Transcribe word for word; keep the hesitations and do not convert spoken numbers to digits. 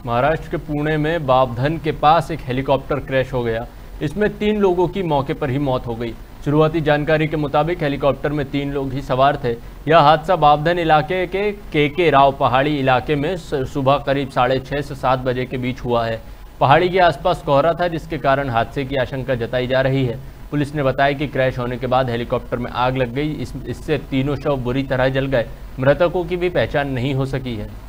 महाराष्ट्र के पुणे में बावधन के पास एक हेलीकॉप्टर क्रैश हो गया। इसमें तीन लोगों की मौके पर ही मौत हो गई। शुरुआती जानकारी के मुताबिक हेलीकॉप्टर में तीन लोग ही सवार थे। यह हादसा बावधन इलाके के के के राव पहाड़ी इलाके में सुबह करीब साढ़े छः से सात बजे के बीच हुआ है। पहाड़ी के आसपास कोहरा था, जिसके कारण हादसे की आशंका जताई जा रही है। पुलिस ने बताया कि क्रैश होने के बाद हेलीकॉप्टर में आग लग गई। इस इससे तीनों शव बुरी तरह जल गए। मृतकों की भी पहचान नहीं हो सकी है।